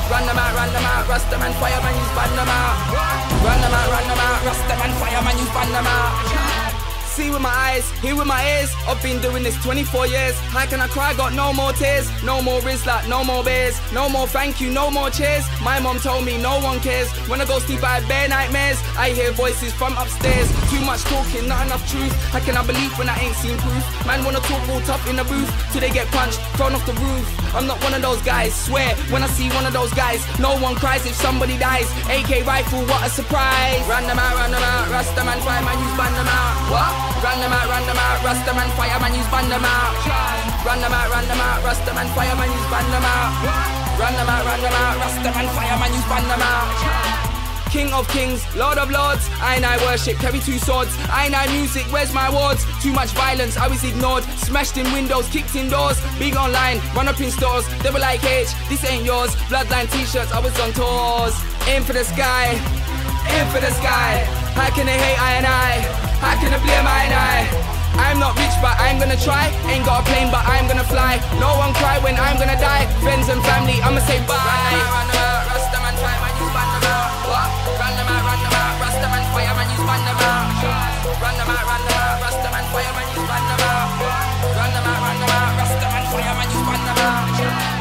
Run them out, Rastaman, fireman, you span them out. Run them out, Rastaman, fireman, you span them out. See with my eyes, hear with my ears. I've been doing this 24 years. How can I cry? Got no more tears. No more Rizla, no more beers. No more thank you, no more cheers. My mom told me no one cares. When I go sleep I have bare nightmares. I hear voices from upstairs. Too much talking, not enough truth. How can I believe when I ain't seen proof? Man wanna talk all tough in the booth till they get punched, thrown off the roof. I'm not one of those guys, swear. When I see one of those guys, no one cries if somebody dies. AK rifle, what a surprise. Run them out, Rastaman, fireman, you span them out. What? Run them out, Rastaman, fireman, you span them out. Run them out, Rastaman, fireman, you span them out. Run them out, Rastaman, fireman, you span them out. King of kings, Lord of lords, I worship, carry two swords. I music, where's my awards? Too much violence, I was ignored. Smashed in windows, kicked in doors. Big online, run up in stores. They were like, H, this ain't yours. Bloodline t-shirts, I was on tours. Aim for the sky, aim for the sky. How can they hate I and I? How can they blame I and I? I'm not rich but I'm gonna try. Ain't got a plane but I'm gonna fly. No one cry when I'm gonna die. Friends and family, I'ma say bye. Run them out, Rastaman, fireman, you span them out. What? Run them out, Rastaman, fireman, you span them out. Run them out, Rastaman, fireman, you span them out. Run them out, Rastaman, fireman, you span them out.